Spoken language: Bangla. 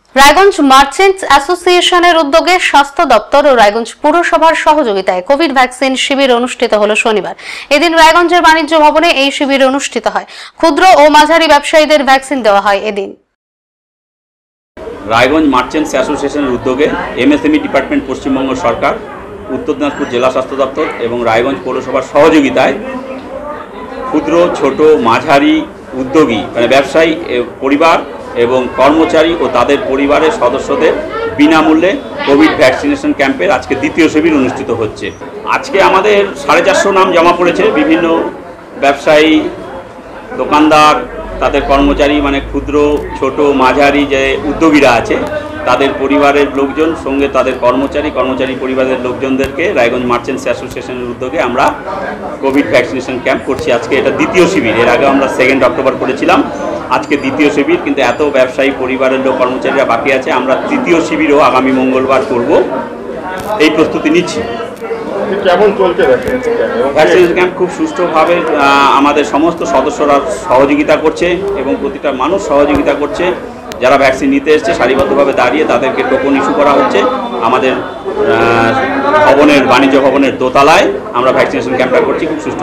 রায়গঞ্জ মার্চেন্টস অ্যাসোসিয়েশনের উদ্যোগে স্বাস্থ্য দপ্তর ও রায়গঞ্জ পুরসভার সহযোগিতায় কোভিড ভ্যাকসিন শিবির অনুষ্ঠিত হলো শনিবার। এদিন রায়গঞ্জের বাণিজ্য ভবনে এই শিবির অনুষ্ঠিত হয়। ক্ষুদ্র ও মাঝারি ব্যবসায়ীদের ভ্যাকসিন দেওয়া হয়। এদিন রায়গঞ্জ মার্চেন্টস অ্যাসোসিয়েশনের উদ্যোগে এমএসএমই ডিপার্টমেন্ট, পশ্চিমবঙ্গ সরকার, উত্তর দিনাজপুর জেলা স্বাস্থ্য দপ্তর এবং রায়গঞ্জ পৌরসভার সহযোগিতায় ক্ষুদ্র, ছোট, মাঝারি উদ্যোগী মানে ব্যবসায়ী পরিবার এবং কর্মচারী ও তাদের পরিবারের সদস্যদের বিনামূল্যে কোভিড ভ্যাকসিনেশন ক্যাম্পের আজকে দ্বিতীয় শিবির অনুষ্ঠিত হচ্ছে। আজকে আমাদের 450 নাম জমা পড়েছে। বিভিন্ন ব্যবসায়ী, দোকানদার, তাদের কর্মচারী মানে ক্ষুদ্র, ছোট, মাঝারি যে উদ্যোগীরা আছে তাদের পরিবারের লোকজন, সঙ্গে তাদের কর্মচারী পরিবারের লোকজনদেরকে রায়গঞ্জ মার্চেন্টস অ্যাসোসিয়েশনের উদ্যোগে আমরা কোভিড ভ্যাকসিনেশন ক্যাম্প করছি। আজকে এটা দ্বিতীয় শিবির। এর আগে আমরা 2 অক্টোবর করেছিলাম, আজকে দ্বিতীয় শিবির। কিন্তু এত ব্যবসায়ী পরিবারের লোক, কর্মচারীরা বাকি আছে, আমরা তৃতীয় শিবিরও আগামী মঙ্গলবার করব, এই প্রস্তুতি নিচ্ছি। কেমন চলছে ভ্যাকসিনেশন ক্যাম্প? খুব সুষ্ঠুভাবে আমাদের সমস্ত সদস্যরা সহযোগিতা করছে এবং প্রতিটা মানুষ সহযোগিতা করছে। যারা ভ্যাকসিন নিতে এসছে সারিবদ্ধভাবে দাঁড়িয়ে তাদেরকে টোকন ইস্যু করা হচ্ছে। আমাদের বাণিজ্য ভবনের দোতলায় আমরা ভ্যাকসিনেশন ক্যাম্পটা করছি খুব সুষ্ঠু।